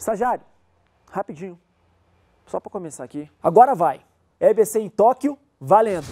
Estagiário, rapidinho, só para começar aqui. Agora vai, EBC em Tóquio, valendo!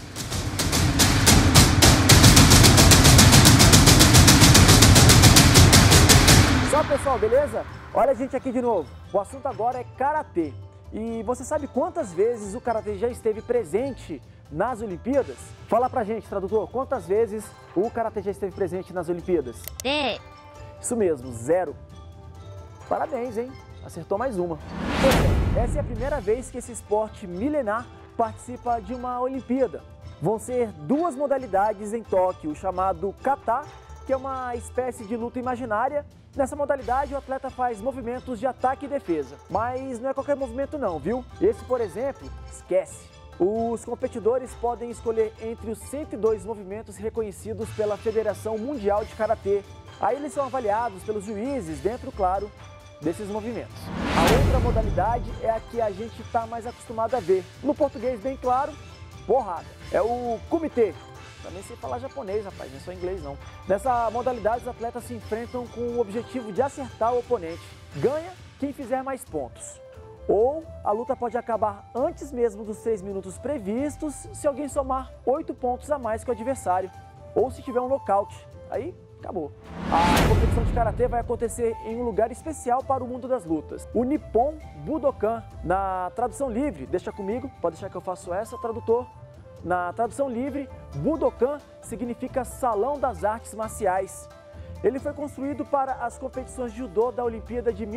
Só pessoal, beleza? Olha a gente aqui de novo. O assunto agora é Karatê. E você sabe quantas vezes o Karatê já esteve presente nas Olimpíadas? Fala pra gente, tradutor, quantas vezes o Karatê já esteve presente nas Olimpíadas? Isso mesmo, 0. Parabéns, hein? Acertou mais uma. Essa é a primeira vez que esse esporte milenar participa de uma Olimpíada. Vão ser 2 modalidades em Tóquio, o chamado kata, que é uma espécie de luta imaginária. Nessa modalidade, o atleta faz movimentos de ataque e defesa. Mas não é qualquer movimento não, viu? Esse, por exemplo, esquece. Os competidores podem escolher entre os 102 movimentos reconhecidos pela Federação Mundial de Karatê. Aí eles são avaliados pelos juízes dentro, claro, desses movimentos. A outra modalidade é a que a gente está mais acostumado a ver. No português, bem claro, porrada. É o kumite. Também sei falar japonês, rapaz, não é só inglês não. Nessa modalidade, os atletas se enfrentam com o objetivo de acertar o oponente. Ganha quem fizer mais pontos. Ou a luta pode acabar antes mesmo dos 3 minutos previstos se alguém somar 8 pontos a mais que o adversário. Ou se tiver um nocaute. Aí, acabou. A competição de Karatê vai acontecer em um lugar especial para o mundo das lutas. O Nippon Budokan. Na tradução livre, deixa comigo, pode deixar que eu faço essa, tradutor. Na tradução livre, Budokan significa Salão das Artes Marciais. Ele foi construído para as competições de judô da Olimpíada de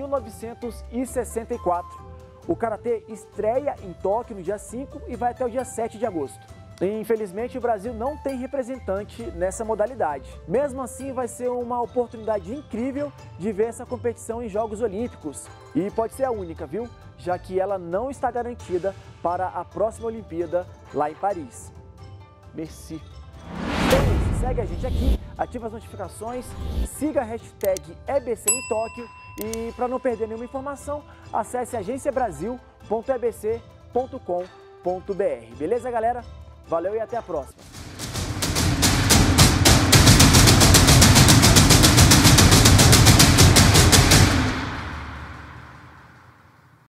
1964. O Karatê estreia em Tóquio no dia 5 e vai até o dia 7 de agosto. Infelizmente, o Brasil não tem representante nessa modalidade. Mesmo assim, vai ser uma oportunidade incrível de ver essa competição em Jogos Olímpicos. E pode ser a única, viu? Já que ela não está garantida para a próxima Olimpíada lá em Paris. Merci. Então é isso, segue a gente aqui, ativa as notificações, siga a hashtag EBC em Tóquio e para não perder nenhuma informação, acesse agenciabrasil.ebc.com.br. Beleza, galera? Valeu e até a próxima!